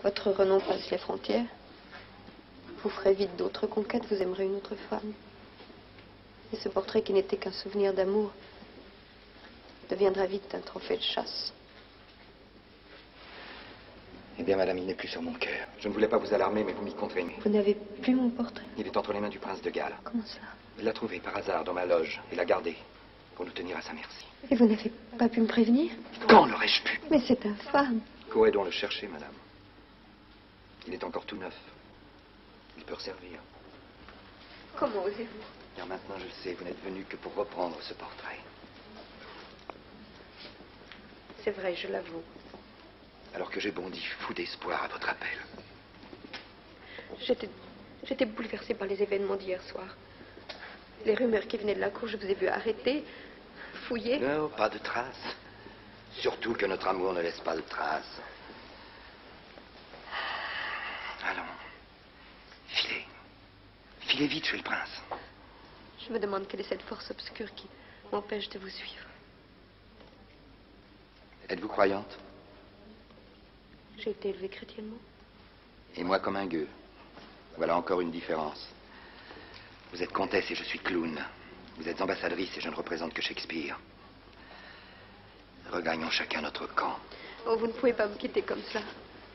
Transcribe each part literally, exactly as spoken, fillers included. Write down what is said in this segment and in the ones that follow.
Votre renom passe les frontières. Vous ferez vite d'autres conquêtes, vous aimerez une autre femme. Et ce portrait qui n'était qu'un souvenir d'amour deviendra vite un trophée de chasse. Eh bien, madame, il n'est plus sur mon cœur. Je ne voulais pas vous alarmer, mais vous m'y contraignez. Vous n'avez plus mon portrait? Il est entre les mains du prince de Galles. Comment cela? Il l'a trouvé par hasard dans ma loge et l'a gardé pour nous tenir à sa merci. Et vous n'avez pas pu me prévenir? Quand l'aurais-je pu? Mais c'est infâme. Courez donc le chercher, madame. Il est encore tout neuf. Il peut servir. Comment osez-vous? Car maintenant, je le sais, vous n'êtes venu que pour reprendre ce portrait. C'est vrai, je l'avoue. Alors que j'ai bondi fou d'espoir à votre appel. J'étais... J'étais bouleversée par les événements d'hier soir. Les rumeurs qui venaient de la cour, je vous ai vu arrêter, fouiller. Non, pas de traces. Surtout que notre amour ne laisse pas de traces. Allons. Filez. Filez vite chez le prince. Je me demande quelle est cette force obscure qui m'empêche de vous suivre. Êtes-vous croyante? J'ai été élevée chrétiennement. Et moi comme un gueux. Voilà encore une différence. Vous êtes comtesse et je suis clown. Vous êtes ambassadrice et je ne représente que Shakespeare. Regagnons chacun notre camp. Oh, vous ne pouvez pas me quitter comme cela.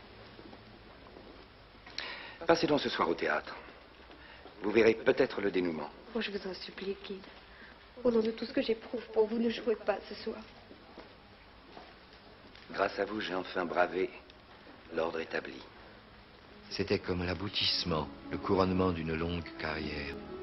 Passez donc ce soir au théâtre. Vous verrez peut-être le dénouement. Oh, je vous en supplie, Guy. Au nom de tout ce que j'éprouve pour vous, ne jouez pas ce soir. Grâce à vous, j'ai enfin bravé l'ordre établi. C'était comme l'aboutissement, le couronnement d'une longue carrière.